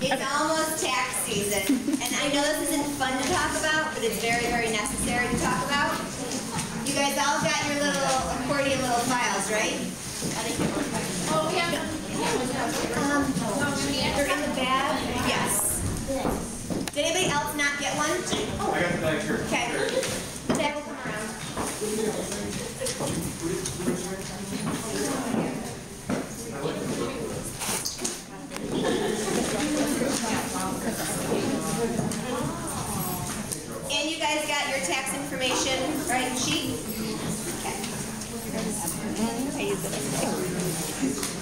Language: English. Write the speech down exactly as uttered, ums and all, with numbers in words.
It's almost tax season, and I know this isn't fun to talk about, but it's very, very necessary to talk about. You guys all got your little accordion little files, right? Oh, yeah. Um, they're in the bag? Yes. Did anybody else not get one? Oh, I got the bag here. Okay. The bag will come around. And you guys got your tax information, right, sheet? Okay. I use it.